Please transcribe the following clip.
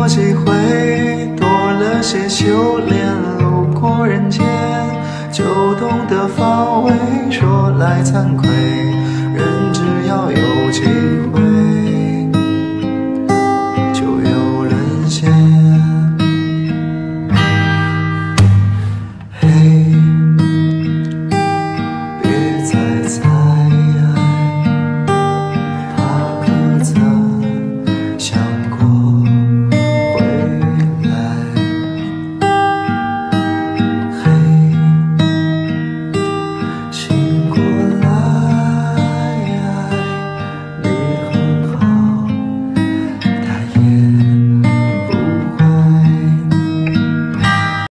多机会，多了些修炼，路过人间，就懂得防卫。说来惭愧，人只要有机会。